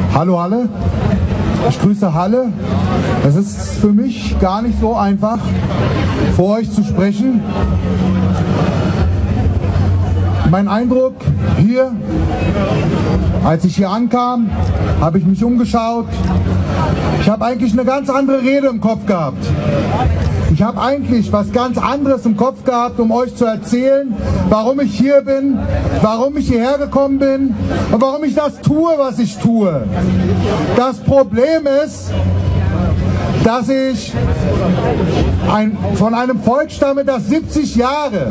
Hallo Halle, ich grüße Halle. Es ist für mich gar nicht so einfach, vor euch zu sprechen. Mein Eindruck hier, als ich hier ankam, habe ich mich umgeschaut. Ich habe eigentlich eine ganz andere Rede im Kopf gehabt. Ich habe eigentlich was ganz anderes im Kopf gehabt, um euch zu erzählen, warum ich hier bin, warum ich hierher gekommen bin und warum ich das tue, was ich tue. Das Problem ist, dass ich von einem Volk stamme, das 70 Jahre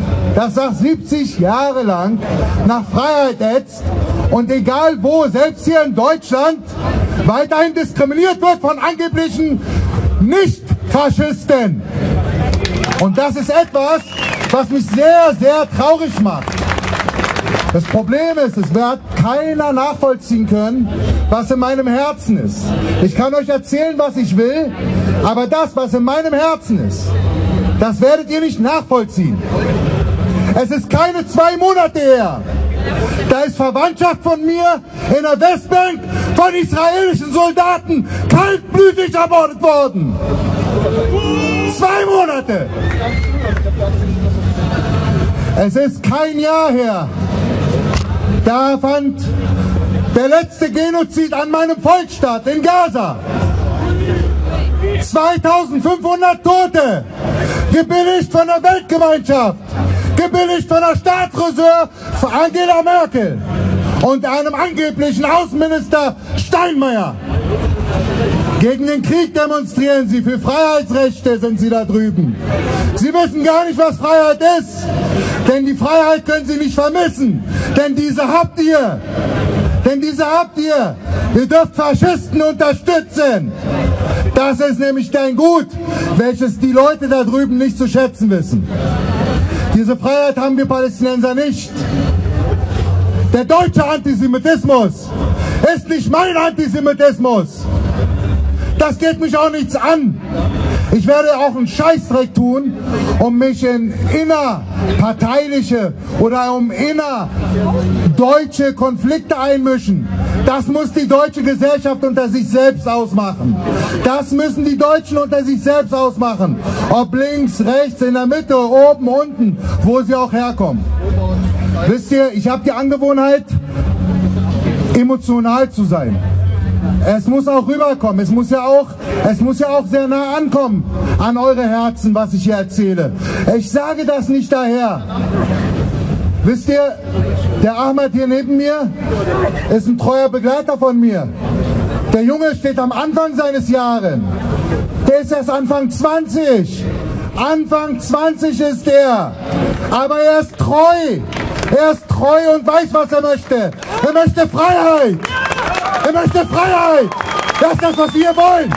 lang nach Freiheit ätzt und egal wo, selbst hier in Deutschland, weiterhin diskriminiert wird von angeblichen Nicht-Faschisten. Und das ist etwas, was mich sehr, sehr traurig macht. Das Problem ist, es wird keiner nachvollziehen können, was in meinem Herzen ist. Ich kann euch erzählen, was ich will, aber das, was in meinem Herzen ist, das werdet ihr nicht nachvollziehen. Es ist keine 2 Monate her. Da ist Verwandtschaft von mir in der Westbank von israelischen Soldaten kaltblütig ermordet worden. 2 Monate! Es ist kein Jahr her. Da fand der letzte Genozid an meinem Volk statt, in Gaza. 2500 Tote, gebilligt von der Weltgemeinschaft, gebilligt von der Staatsräson Angela Merkel und einem angeblichen Außenminister Steinmeier. Gegen den Krieg demonstrieren sie, für Freiheitsrechte sind sie da drüben. Sie wissen gar nicht, was Freiheit ist, denn die Freiheit können sie nicht vermissen, denn diese habt ihr. Ihr dürft Faschisten unterstützen. Das ist nämlich dein Gut, welches die Leute da drüben nicht zu schätzen wissen. Diese Freiheit haben wir Palästinenser nicht. Der deutsche Antisemitismus ist nicht mein Antisemitismus. Das geht mich auch nichts an. Ich werde auch einen Scheißdreck tun, um mich in innerparteiliche oder um innerdeutsche Konflikte einmischen. Das muss die deutsche Gesellschaft unter sich selbst ausmachen. Das müssen die Deutschen unter sich selbst ausmachen. Ob links, rechts, in der Mitte, oben, unten, wo sie auch herkommen. Wisst ihr, ich habe die Angewohnheit, emotional zu sein. Es muss auch rüberkommen, es muss ja auch sehr nah ankommen an eure Herzen, was ich hier erzähle. Ich sage das nicht daher. Wisst ihr, der Ahmad hier neben mir ist ein treuer Begleiter von mir. Der Junge steht am Anfang seines Jahres. Der ist erst Anfang 20. Anfang 20 ist er. Aber er ist treu. Er ist treu und weiß, was er möchte. Er möchte Freiheit. Er möchte Freiheit! Das ist das, was wir wollen!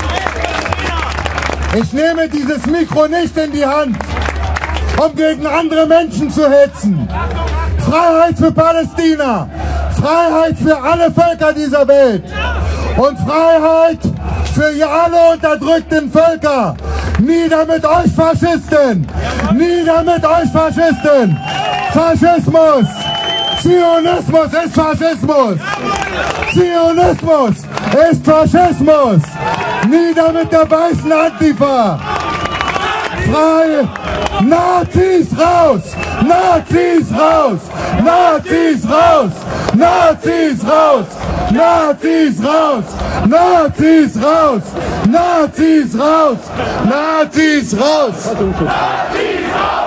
Ich nehme dieses Mikro nicht in die Hand, um gegen andere Menschen zu hetzen. Freiheit für Palästina! Freiheit für alle Völker dieser Welt! Und Freiheit für alle unterdrückten Völker! Nieder mit euch Faschisten! Nieder mit euch Faschisten! Faschismus! Zionismus ist Faschismus! Zionismus ist Faschismus! Nieder mit der weißen Antifa! Frei! Nazis raus! Nazis raus! Nazis raus! Nazis raus! Nazis raus! Nazis raus! Nazis raus! Nazis raus! Nazis raus!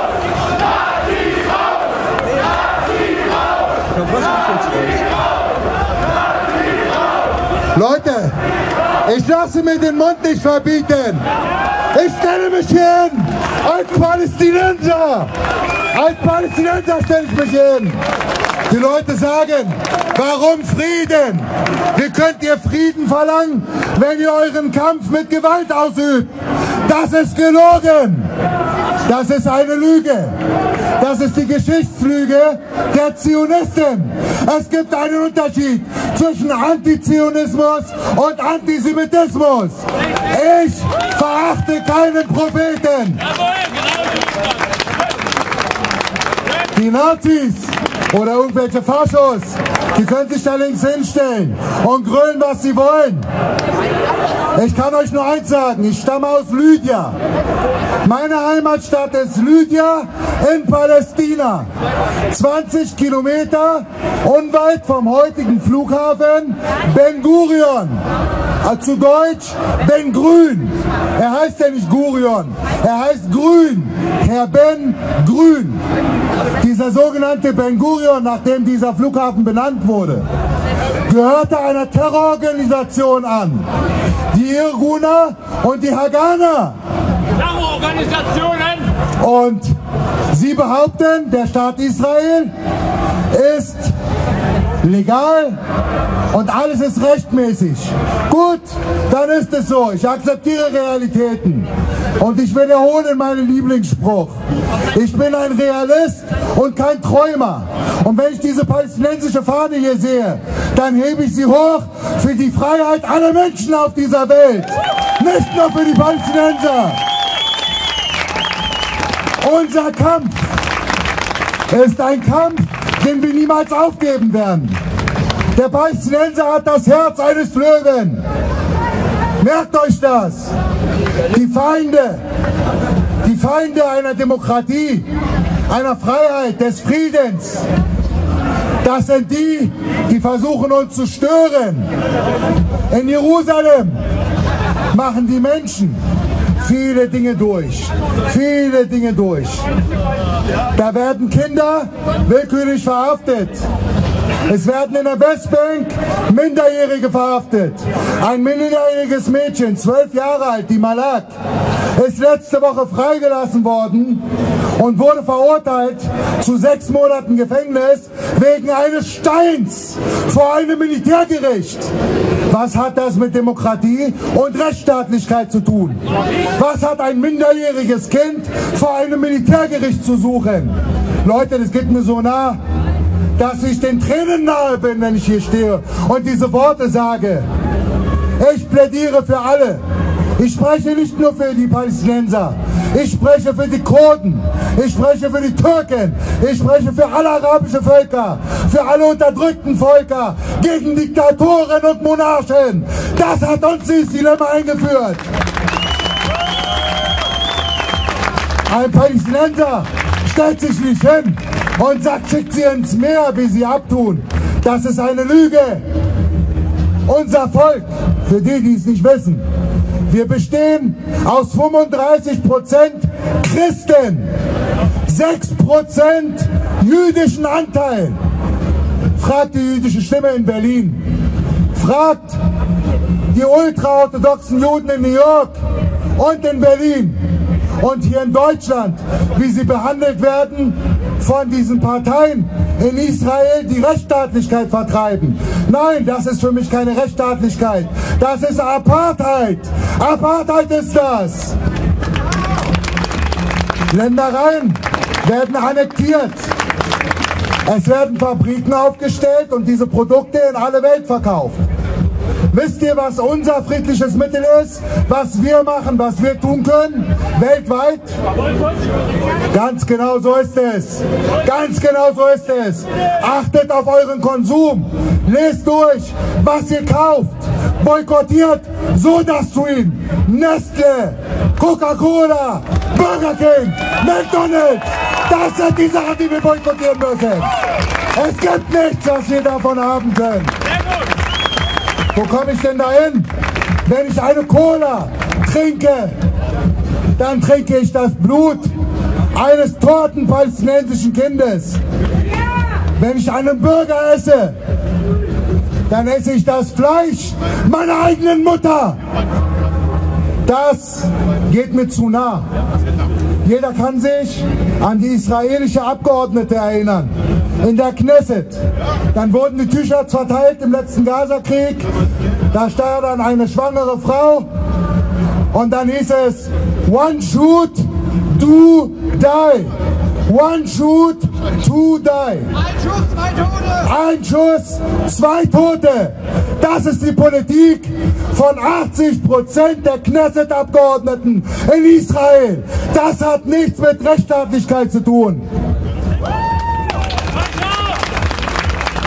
Leute, ich lasse mir den Mund nicht verbieten. Ich stelle mich hier hin als Palästinenser. Als Palästinenser stelle ich mich hier hin. Die Leute sagen, warum Frieden? Wie könnt ihr Frieden verlangen, wenn ihr euren Kampf mit Gewalt ausübt? Das ist gelogen. Das ist eine Lüge. Das ist die Geschichtslüge der Zionisten. Es gibt einen Unterschied zwischen Antizionismus und Antisemitismus. Ich verachte keinen Propheten. Die Nazis oder irgendwelche Faschos Die können sich da links hinstellen und grölen, was sie wollen. Ich kann euch nur eins sagen, ich stamme aus Lydia. Meine Heimatstadt ist Lydia in Palästina. 20 Kilometer unweit vom heutigen Flughafen Ben Gurion. Zu Deutsch Ben Grün. Er heißt ja nicht Gurion, er heißt Grün. Herr Ben Grün. Dieser sogenannte Ben Gurion, nachdem dieser Flughafen benannt wurde, gehörte einer Terrororganisation an. Die Irguna und die Hagana. Terrororganisationen! Und sie behaupten, der Staat Israel ist legal und alles ist rechtmäßig. Gut, dann ist es so. Ich akzeptiere Realitäten. Und ich wiederhole meinen Lieblingsspruch. Ich bin ein Realist und kein Träumer. Und wenn ich diese palästinensische Fahne hier sehe, dann hebe ich sie hoch für die Freiheit aller Menschen auf dieser Welt. Nicht nur für die Palästinenser. Unser Kampf ist ein Kampf, den wir niemals aufgeben werden. Der Palästinenser hat das Herz eines Löwen. Merkt euch das. Die Feinde einer Demokratie, einer Freiheit, des Friedens, das sind die, die versuchen uns zu stören. In Jerusalem machen die Menschen viele Dinge durch. Viele Dinge durch. Da werden Kinder willkürlich verhaftet. Es werden in der Westbank Minderjährige verhaftet. Ein minderjähriges Mädchen, 12 Jahre alt, die Malak, ist letzte Woche freigelassen worden und wurde verurteilt zu 6 Monaten Gefängnis wegen eines Steins vor einem Militärgericht. Was hat das mit Demokratie und Rechtsstaatlichkeit zu tun? Was hat ein minderjähriges Kind vor einem Militärgericht zu suchen? Leute, das geht mir so nah, dass ich den Tränen nahe bin, wenn ich hier stehe und diese Worte sage. Ich plädiere für alle. Ich spreche nicht nur für die Palästinenser. Ich spreche für die Kurden. Ich spreche für die Türken. Ich spreche für alle arabische Völker. Für alle unterdrückten Völker. Gegen Diktatoren und Monarchen. Das hat uns dieses Dilemma eingeführt. Ein Palästinenser stellt sich nicht hin und sagt, schickt sie ins Meer, wie sie abtun. Das ist eine Lüge. Unser Volk, für die, die es nicht wissen, wir bestehen aus 35% Christen, 6% jüdischen Anteil. Fragt die jüdische Stimme in Berlin, fragt die ultraorthodoxen Juden in New York und in Berlin und hier in Deutschland, wie sie behandelt werden von diesen Parteien in Israel, die Rechtsstaatlichkeit vertreiben. Nein, das ist für mich keine Rechtsstaatlichkeit. Das ist Apartheid. Apartheid ist das. Ländereien werden annektiert. Es werden Fabriken aufgestellt und diese Produkte in alle Welt verkauft. Wisst ihr, was unser friedliches Mittel ist? Was wir machen, was wir tun können? Weltweit? Ganz genau so ist es. Ganz genau so ist es. Achtet auf euren Konsum. Lest durch, was ihr kauft. Boykottiert SodaStream, Nestle, Coca-Cola, Burger King, McDonald's. Das sind die Sachen, die wir boykottieren müssen. Es gibt nichts, was wir davon haben können. Wo komme ich denn dahin? Wenn ich eine Cola trinke, dann trinke ich das Blut eines toten palästinensischen Kindes. Wenn ich einen Burger esse, dann esse ich das Fleisch meiner eigenen Mutter. Das geht mir zu nah. Jeder kann sich an die israelische Abgeordnete erinnern, in der Knesset. Dann wurden die T-Shirts verteilt im letzten Gaza-Krieg. Da stand dann eine schwangere Frau und dann hieß es, one shoot, two die. One shoot, two die. Ein Schuss, 2 Tote! Ein Schuss, 2 Tote. Das ist die Politik von 80% der Knesset-Abgeordneten in Israel. Das hat nichts mit Rechtsstaatlichkeit zu tun.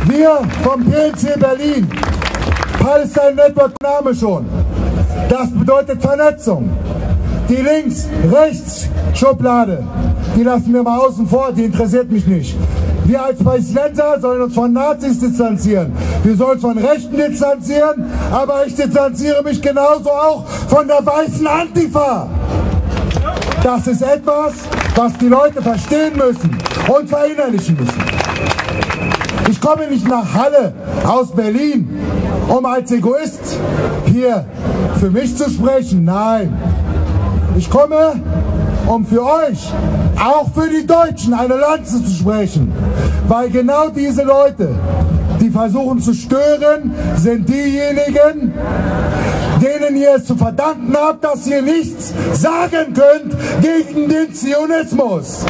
Wir vom PNC Berlin, Palestine Network, Name schon. Das bedeutet Vernetzung. Die Links-Rechts-Schublade, die lassen wir mal außen vor, die interessiert mich nicht. Wir als Palästinenser sollen uns von Nazis distanzieren. Wir sollen uns von Rechten distanzieren, aber ich distanziere mich genauso auch von der weißen Antifa. Das ist etwas, was die Leute verstehen müssen und verinnerlichen müssen. Ich komme nicht nach Halle aus Berlin, um als Egoist hier für mich zu sprechen. Nein, ich komme, um für euch, auch für die Deutschen, eine Lanze zu sprechen. Weil genau diese Leute, die versuchen zu stören, sind diejenigen, denen ihr es zu verdanken habt, dass ihr nichts sagen könnt gegen den Zionismus.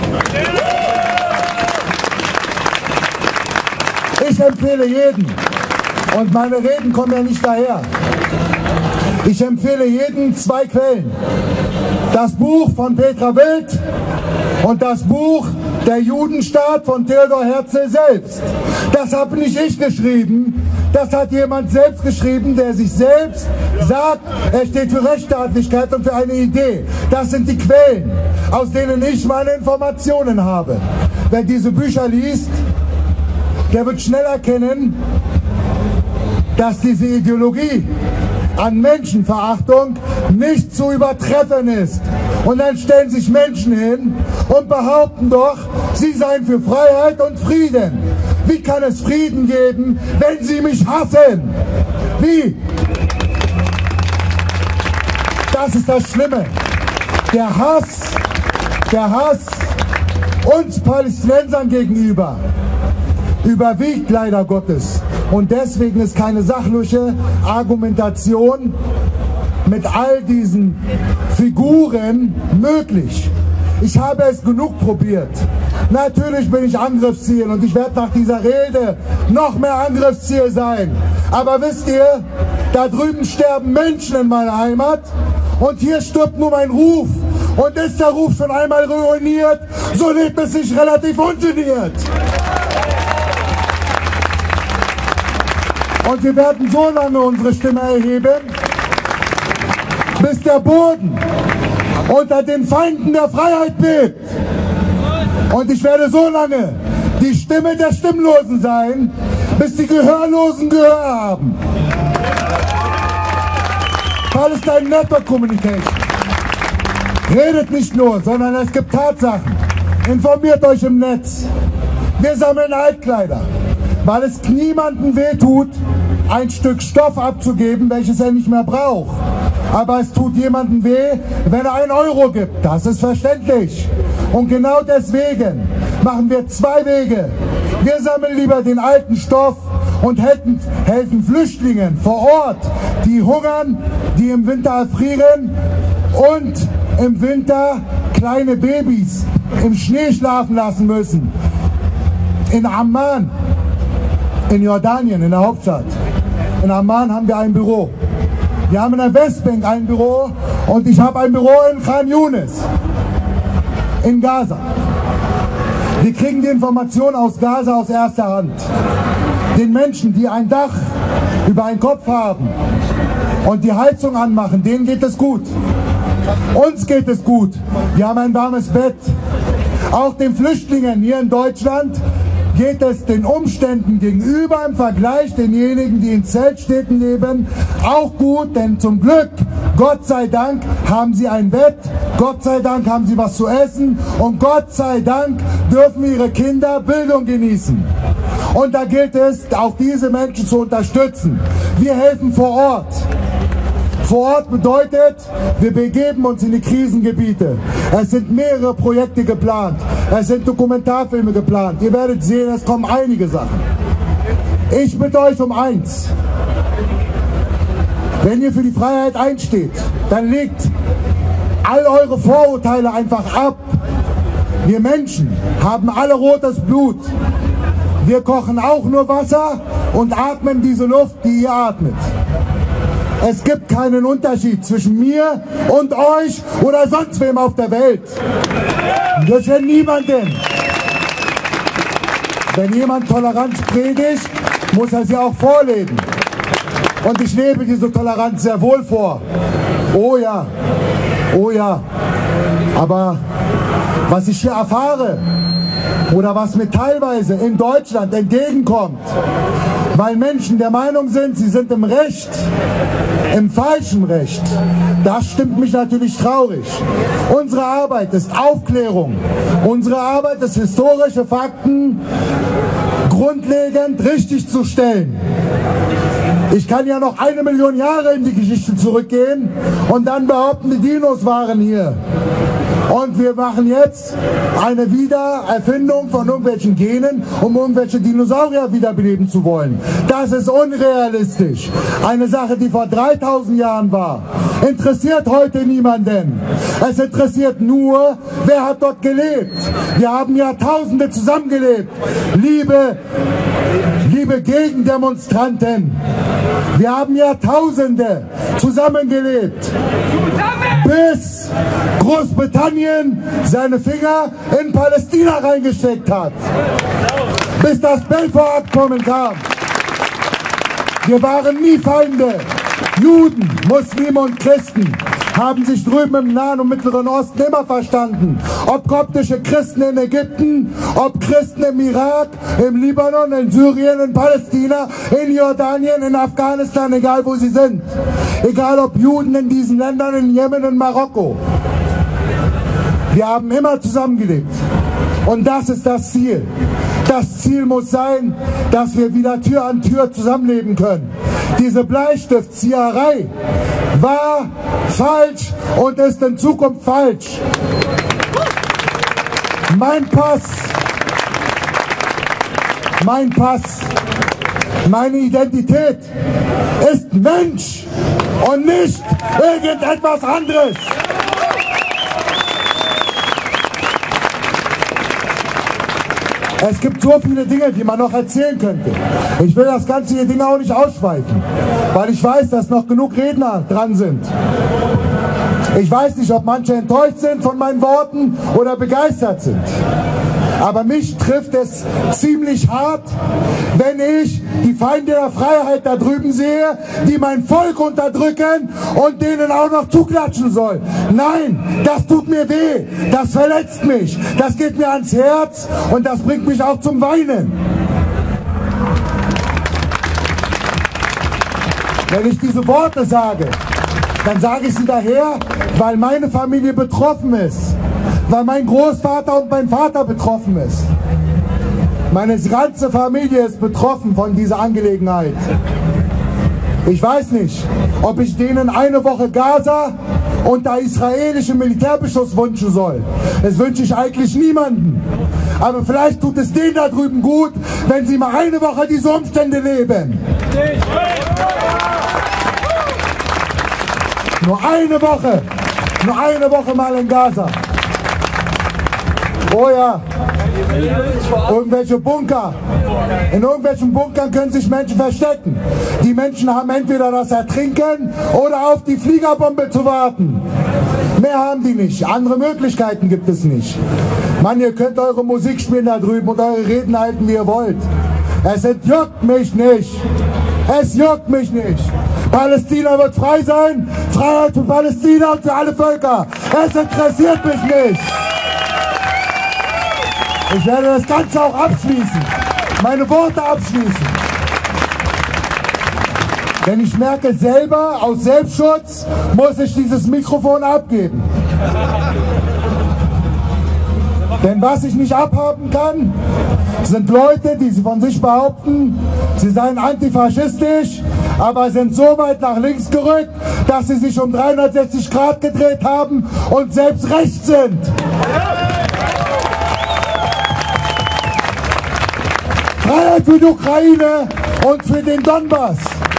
Ich empfehle jeden, und meine Reden kommen ja nicht daher, ich empfehle jedem 2 Quellen. Das Buch von Petra Wild und das Buch Der Judenstaat von Theodor Herzl selbst. Das habe nicht ich geschrieben, das hat jemand selbst geschrieben, der sich selbst sagt, er steht für Rechtsstaatlichkeit und für eine Idee. Das sind die Quellen, aus denen ich meine Informationen habe. Wer diese Bücher liest, der wird schnell erkennen, dass diese Ideologie an Menschenverachtung nicht zu übertreffen ist. Und dann stellen sich Menschen hin und behaupten doch, sie seien für Freiheit und Frieden. Wie kann es Frieden geben, wenn sie mich hassen? Wie? Das ist das Schlimme. Der Hass uns Palästinensern gegenüber überwiegt leider Gottes. Und deswegen ist keine sachliche Argumentation mit all diesen Figuren möglich. Ich habe es genug probiert. Natürlich bin ich Angriffsziel und ich werde nach dieser Rede noch mehr Angriffsziel sein. Aber wisst ihr, da drüben sterben Menschen in meiner Heimat und hier stirbt nur mein Ruf. Und ist der Ruf schon einmal ruiniert, so lebt es sich relativ ungeniert. Und wir werden so lange unsere Stimme erheben, bis der Boden unter den Feinden der Freiheit bebt. Und ich werde so lange die Stimme der Stimmlosen sein, bis die Gehörlosen Gehör haben. Palestine Network Communication. Redet nicht nur, sondern es gibt Tatsachen. Informiert euch im Netz. Wir sammeln Altkleider, weil es niemandem wehtut, ein Stück Stoff abzugeben, welches er nicht mehr braucht. Aber es tut jemandem weh, wenn er 1 Euro gibt. Das ist verständlich. Und genau deswegen machen wir 2 Wege. Wir sammeln lieber den alten Stoff und helfen Flüchtlingen vor Ort, die hungern, die im Winter erfrieren und im Winter kleine Babys im Schnee schlafen lassen müssen. In Amman, in Jordanien, in der Hauptstadt. In Amman haben wir ein Büro. Wir haben in der Westbank ein Büro und ich habe ein Büro in Khan Yunis, in Gaza. Wir kriegen die Informationen aus Gaza aus erster Hand. Den Menschen, die ein Dach über den Kopf haben und die Heizung anmachen, denen geht es gut. Uns geht es gut. Wir haben ein warmes Bett. Auch den Flüchtlingen hier in Deutschland geht es den Umständen gegenüber im Vergleich denjenigen, die in Zeltstädten leben, auch gut, denn zum Glück, Gott sei Dank, haben sie ein Bett, Gott sei Dank haben sie was zu essen und Gott sei Dank dürfen ihre Kinder Bildung genießen. Und da gilt es, auch diese Menschen zu unterstützen. Wir helfen vor Ort. Vor Ort bedeutet, wir begeben uns in die Krisengebiete. Es sind mehrere Projekte geplant. Es sind Dokumentarfilme geplant. Ihr werdet sehen, es kommen einige Sachen. Ich bitte euch um eins. Wenn ihr für die Freiheit einsteht, dann legt all eure Vorurteile einfach ab. Wir Menschen haben alle rotes Blut. Wir kochen auch nur Wasser und atmen diese Luft, die ihr atmet. Es gibt keinen Unterschied zwischen mir und euch oder sonst wem auf der Welt. Das für niemanden. Wenn jemand Toleranz predigt, muss er sie auch vorleben. Und ich lebe diese Toleranz sehr wohl vor. Oh ja, oh ja. Aber was ich hier erfahre oder was mir teilweise in Deutschland entgegenkommt, weil Menschen der Meinung sind, sie sind im Recht, im falschen Recht, das stimmt mich natürlich traurig. Unsere Arbeit ist Aufklärung. Unsere Arbeit ist, historische Fakten grundlegend richtig zu stellen. Ich kann ja noch 1 Million Jahre in die Geschichte zurückgehen und dann behaupten, die Dinos waren hier. Und wir machen jetzt eine Wiedererfindung von irgendwelchen Genen, um irgendwelche Dinosaurier wiederbeleben zu wollen. Das ist unrealistisch. Eine Sache, die vor 3000 Jahren war, interessiert heute niemanden. Es interessiert nur, wer hat dort gelebt. Wir haben Jahrtausende zusammengelebt. Liebe Gegendemonstranten, wir haben Jahrtausende zusammengelebt, bis Großbritannien seine Finger in Palästina reingesteckt hat, bis das Balfour-Abkommen kam. Wir waren nie Feinde. Juden, Muslime und Christen haben sich drüben im Nahen und Mittleren Osten immer verstanden. Ob koptische Christen in Ägypten, ob Christen im Irak, im Libanon, in Syrien, in Palästina, in Jordanien, in Afghanistan, egal wo sie sind. Egal ob Juden in diesen Ländern, in Jemen, in Marokko. Wir haben immer zusammengelebt. Und das ist das Ziel. Das Ziel muss sein, dass wir wieder Tür an Tür zusammenleben können. Diese Bleistiftzieherei war falsch und ist in Zukunft falsch. Mein Pass, meine Identität ist Mensch und nicht irgendetwas anderes. Es gibt so viele Dinge, die man noch erzählen könnte. Ich will das ganze hier Ding auch nicht ausschweifen, weil ich weiß, dass noch genug Redner dran sind. Ich weiß nicht, ob manche enttäuscht sind von meinen Worten oder begeistert sind. Aber mich trifft es ziemlich hart, wenn ich die Feinde der Freiheit da drüben sehe, die mein Volk unterdrücken und denen auch noch zuklatschen soll. Nein, das tut mir weh, das verletzt mich, das geht mir ans Herz und das bringt mich auch zum Weinen. Wenn ich diese Worte sage, dann sage ich sie daher, weil meine Familie betroffen ist. Weil mein Großvater und mein Vater betroffen ist. Meine ganze Familie ist betroffen von dieser Angelegenheit. Ich weiß nicht, ob ich denen eine Woche Gaza unter israelischem Militärbeschuss wünschen soll. Das wünsche ich eigentlich niemanden. Aber vielleicht tut es denen da drüben gut, wenn sie mal eine Woche diese Umstände leben. Nur eine Woche mal in Gaza. Oh ja, irgendwelche Bunker. In irgendwelchen Bunkern können sich Menschen verstecken. Die Menschen haben entweder das Ertrinken oder auf die Fliegerbombe zu warten. Mehr haben die nicht. Andere Möglichkeiten gibt es nicht. Mann, ihr könnt eure Musik spielen da drüben und eure Reden halten, wie ihr wollt. Es juckt mich nicht. Es juckt mich nicht. Palästina wird frei sein. Freiheit für Palästina und für alle Völker. Es interessiert mich nicht. Ich werde das Ganze auch abschließen, meine Worte abschließen. Denn ich merke selber, aus Selbstschutz muss ich dieses Mikrofon abgeben. Denn was ich nicht abhaben kann, sind Leute, die von sich behaupten, sie seien antifaschistisch, aber sind so weit nach links gerückt, dass sie sich um 360 Grad gedreht haben und selbst rechts sind. Freiheit für die Ukraine und für den Donbass.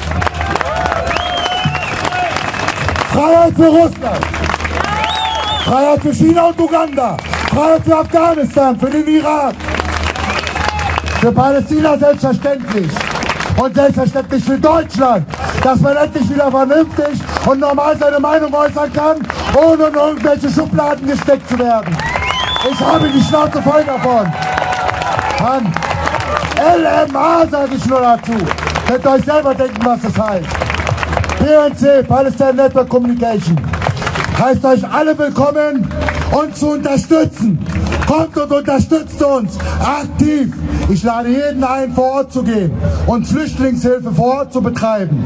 Freiheit für Russland. Freiheit für China und Uganda. Freiheit für Afghanistan, für den Irak. Für Palästina selbstverständlich. Und selbstverständlich für Deutschland, dass man endlich wieder vernünftig und normal seine Meinung äußern kann, ohne in irgendwelche Schubladen gesteckt zu werden. Ich habe die Schnauze voll davon. Mann. LMA sage ich nur dazu. Könnt ihr euch selber denken, was das heißt. PNC, Palestine Network Communication, heißt euch alle willkommen, uns zu unterstützen. Kommt und unterstützt uns aktiv. Ich lade jeden ein, vor Ort zu gehen und Flüchtlingshilfe vor Ort zu betreiben.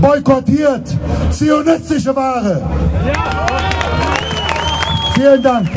Boykottiert zionistische Ware. Vielen Dank.